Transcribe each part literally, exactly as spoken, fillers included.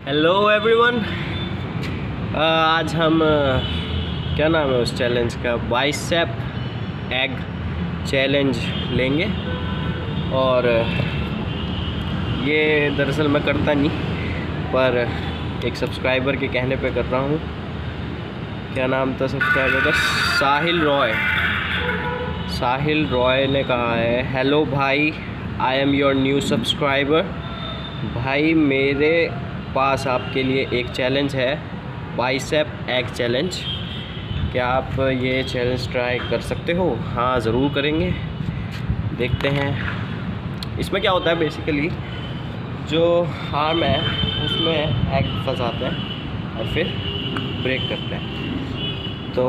Hello everyone. आज हम क्या नाम है उस चैलेंज का, बाइसेप एग चैलेंज लेंगे। और ये दरअसल मैं करता नहीं, पर एक सब्सक्राइबर के कहने पे कर रहा हूँ। क्या नाम था सब्सक्राइबर का? साहिल रॉय। साहिल रॉय ने कहा है, हेलो भाई, I am your new subscriber. भाई मेरे पास आपके लिए एक चैलेंज है, बाइसेप एग चैलेंज। क्या आप ये चैलेंज ट्राई कर सकते हो? हाँ ज़रूर करेंगे। देखते हैं इसमें क्या होता है। बेसिकली जो आर्म है उसमें एग फंसाते हैं और फिर ब्रेक करते हैं। तो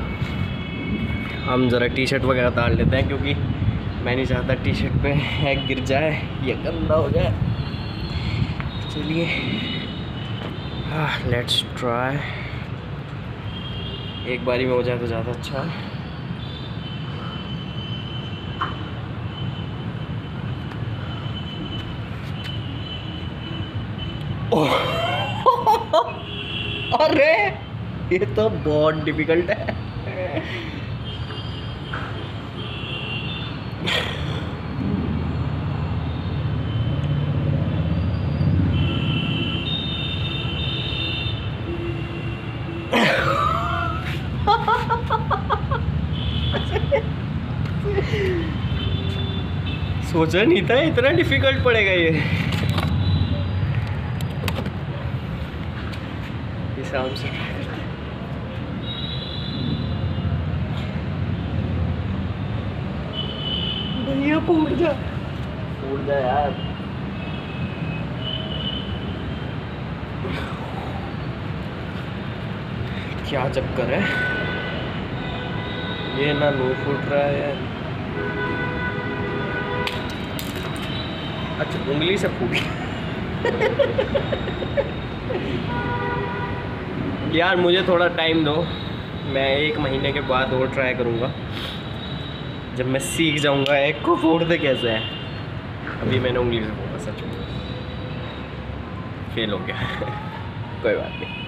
हम ज़रा टी शर्ट वगैरह उतार लेते हैं, क्योंकि मैं नहीं चाहता टी शर्ट पे एग गिर जाए या गंदा हो जाए। चलिए लेट्स ट्राई। एक बारी में हो जाए तो ज़्यादा अच्छा है। अरे ये तो बहुत डिफिकल्ट है। सोचा नहीं था इतना डिफिकल्ट पड़ेगा ये। इस आराम से भैया फूट जा फूट जा यार। क्या चक्कर है ये, ना नो फूट रहा है यार। अच्छा उंगली से फूट यार मुझे थोड़ा टाइम दो, मैं एक महीने के बाद और ट्राई करूँगा, जब मैं सीख जाऊँगा एग को फोड़ते कैसे है। अभी मैंने उंगली से फोड़ा, सच में फेल हो गया। कोई बात नहीं।